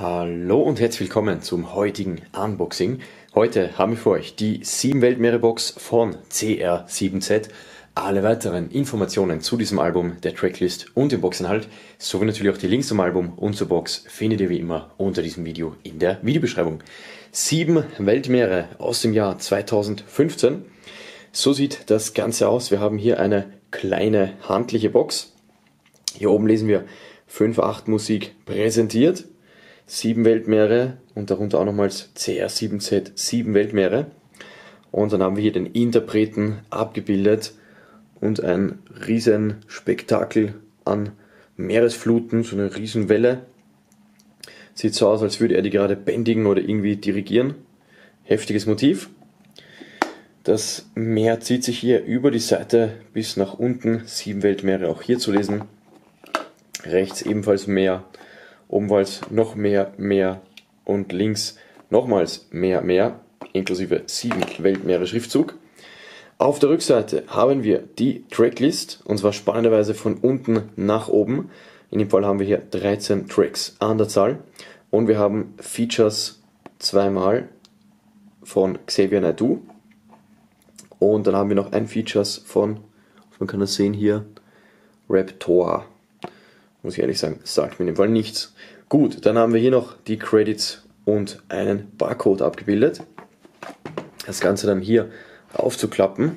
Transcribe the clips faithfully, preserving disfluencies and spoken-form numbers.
Hallo und herzlich willkommen zum heutigen Unboxing. Heute haben wir für euch die sieben Weltmeere Box von C R sieben Z. Alle weiteren Informationen zu diesem Album, der Tracklist und dem Boxinhalt, sowie natürlich auch die Links zum Album und zur Box findet ihr wie immer unter diesem Video in der Videobeschreibung. sieben Weltmeere aus dem Jahr zweitausendfünfzehn. So sieht das Ganze aus. Wir haben hier eine kleine handliche Box. Hier oben lesen wir fünf acht Musik präsentiert. sieben Weltmeere und darunter auch nochmals C R sieben Z sieben Weltmeere. Und dann haben wir hier den Interpreten abgebildet und ein riesen Spektakel an Meeresfluten, so eine riesen Welle. Sieht so aus, als würde er die gerade bändigen oder irgendwie dirigieren. Heftiges Motiv. Das Meer zieht sich hier über die Seite bis nach unten. sieben Weltmeere auch hier zu lesen. Rechts ebenfalls Meer. Obenfalls noch mehr, mehr und links nochmals mehr, mehr, inklusive sieben Weltmeere Schriftzug. Auf der Rückseite haben wir die Tracklist, und zwar spannenderweise von unten nach oben. In dem Fall haben wir hier dreizehn Tracks an der Zahl und wir haben Features zweimal von Xavier Naidoo und dann haben wir noch ein Features von, man kann das sehen hier, Raptor. Muss ich ehrlich sagen, sagt mir in dem Fall nichts. Gut, dann haben wir hier noch die Credits und einen Barcode abgebildet. Das Ganze dann hier aufzuklappen.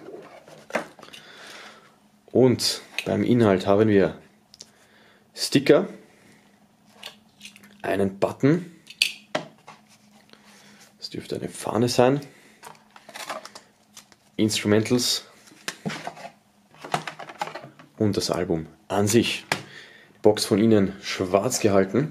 Und beim Inhalt haben wir Sticker, einen Button, das dürfte eine Fahne sein, Instrumentals und das Album an sich. Box von innen schwarz gehalten.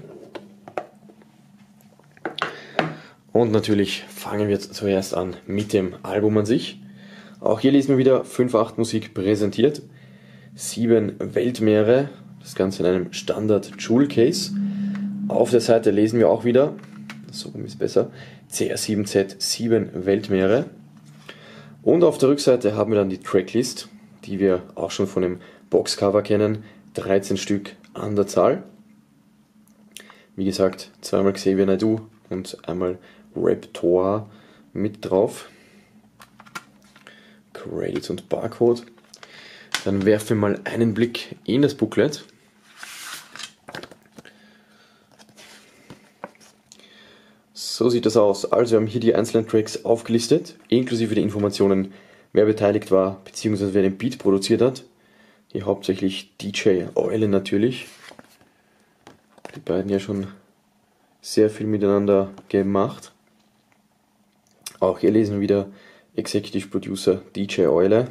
Und natürlich fangen wir zuerst an mit dem Album an sich. Auch hier lesen wir wieder fünf acht Musik präsentiert. sieben Weltmeere, das Ganze in einem Standard Jewel Case. Auf der Seite lesen wir auch wieder, so rum ist besser, C R sieben Z sieben Weltmeere. Und auf der Rückseite haben wir dann die Tracklist, die wir auch schon von dem Boxcover kennen. dreizehn Stück an der Zahl. Wie gesagt, zweimal Xavier Naidoo und einmal Raptor mit drauf. Credits und Barcode. Dann werfen wir mal einen Blick in das Booklet. So sieht das aus. Also wir haben hier die einzelnen Tracks aufgelistet, inklusive der Informationen, wer beteiligt war, beziehungsweise wer den Beat produziert hat. Hier hauptsächlich D J Eule natürlich. Die beiden ja schon sehr viel miteinander gemacht. Auch hier lesen wir wieder Executive Producer D J Eule.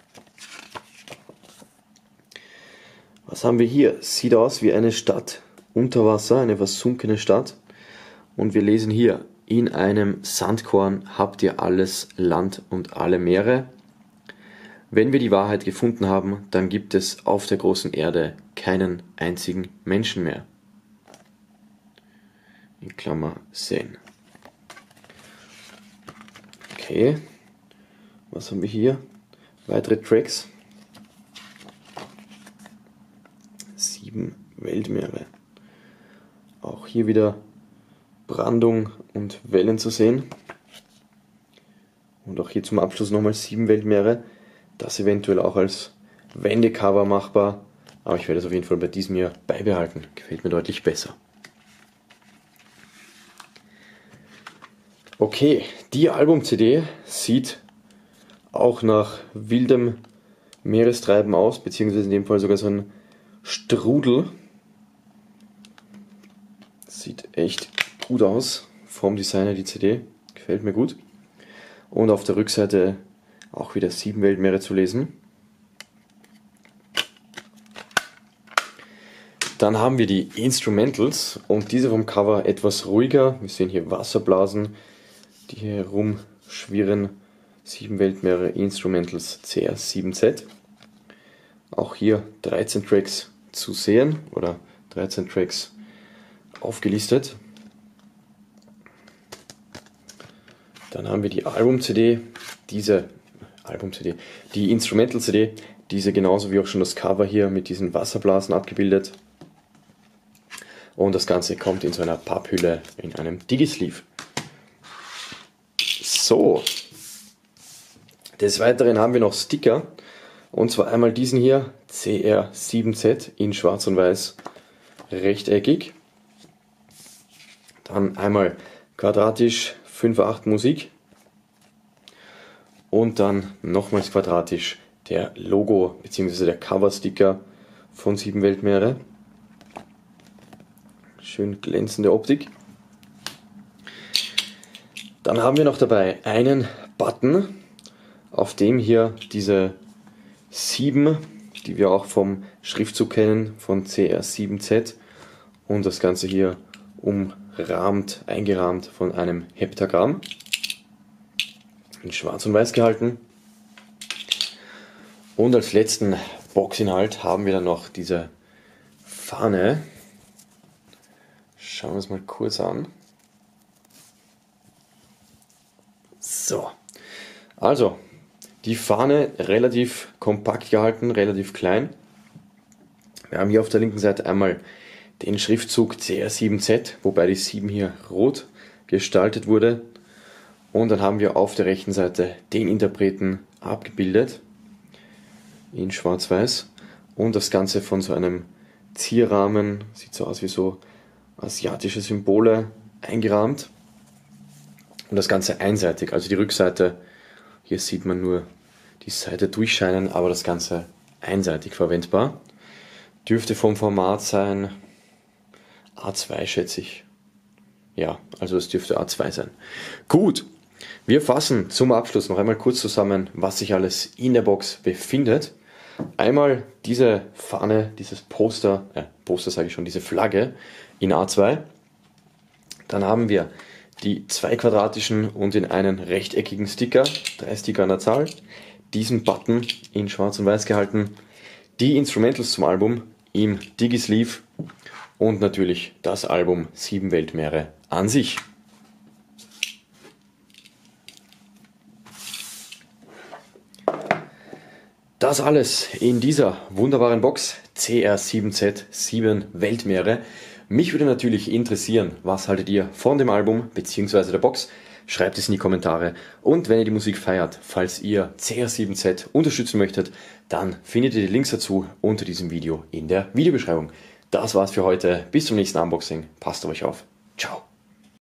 Was haben wir hier? Sieht aus wie eine Stadt unter Wasser, eine versunkene Stadt. Und wir lesen hier: In einem Sandkorn habt ihr alles Land und alle Meere. Wenn wir die Wahrheit gefunden haben, dann gibt es auf der großen Erde keinen einzigen Menschen mehr. In Klammer Zen. Okay, was haben wir hier? Weitere Tracks. Sieben Weltmeere. Auch hier wieder Brandung und Wellen zu sehen. Und auch hier zum Abschluss nochmal sieben Weltmeere. Das eventuell auch als Wendecover machbar, aber ich werde es auf jeden Fall bei diesem hier beibehalten. Gefällt mir deutlich besser. Okay, die Album-C D sieht auch nach wildem Meerestreiben aus, beziehungsweise in dem Fall sogar so ein Strudel. Sieht echt gut aus vom Designer, die C D. Gefällt mir gut. Und auf der Rückseite auch wieder sieben Weltmeere zu lesen. Dann haben wir die Instrumentals und diese vom Cover etwas ruhiger. Wir sehen hier Wasserblasen, die hier herumschwirren. sieben Weltmeere Instrumentals C R sieben Z. Auch hier dreizehn Tracks zu sehen oder dreizehn Tracks aufgelistet. Dann haben wir die Album-C D, diese Album-C D, die Instrumental-C D, diese genauso wie auch schon das Cover hier mit diesen Wasserblasen abgebildet. und das Ganze kommt in so einer Papphülle in einem Digi-Sleeve. So, des Weiteren haben wir noch Sticker, und zwar einmal diesen hier, C R sieben Z in schwarz und weiß rechteckig, dann einmal quadratisch fünf acht Musik und dann nochmals quadratisch der Logo bzw. der Cover-Sticker von sieben Weltmeere. Schön glänzende Optik. Dann haben wir noch dabei einen Button, auf dem hier diese sieben, die wir auch vom Schriftzug kennen, von C R sieben Z, und das Ganze hier umrahmt, eingerahmt von einem Heptagramm, in schwarz und weiß gehalten. Und als letzten Boxinhalt haben wir dann noch diese Fahne. Schauen wir uns mal kurz an. So, also die Fahne relativ kompakt gehalten, relativ klein. Wir haben hier auf der linken Seite einmal den Schriftzug C R sieben Z, wobei die sieben hier rot gestaltet wurde. Und dann haben wir auf der rechten Seite den Interpreten abgebildet in schwarz-weiß und das Ganze von so einem Zierrahmen, sieht so aus wie so asiatische Symbole, eingerahmt. Und das Ganze einseitig, also die Rückseite, hier sieht man nur die Seite durchscheinen, aber das Ganze einseitig verwendbar. Dürfte vom Format sein A zwei, schätze ich. Ja, also es dürfte A zwei sein. Gut, wir fassen zum Abschluss noch einmal kurz zusammen, was sich alles in der Box befindet. Einmal diese Fahne, dieses Poster, äh, Poster sage ich schon, diese Flagge in A zwei. Dann haben wir die zwei quadratischen und in einen rechteckigen Sticker, drei Sticker an der Zahl, diesen Button in schwarz und weiß gehalten, die Instrumentals zum Album im Digi-Sleeve und natürlich das Album sieben Weltmeere an sich. Das alles in dieser wunderbaren Box C R sieben Z, sieben Weltmeere. Mich würde natürlich interessieren, was haltet ihr von dem Album bzw. der Box? Schreibt es in die Kommentare, und wenn ihr die Musik feiert, falls ihr C R sieben Z unterstützen möchtet, dann findet ihr die Links dazu unter diesem Video in der Videobeschreibung. Das war's für heute, bis zum nächsten Unboxing, passt auf euch auf, ciao!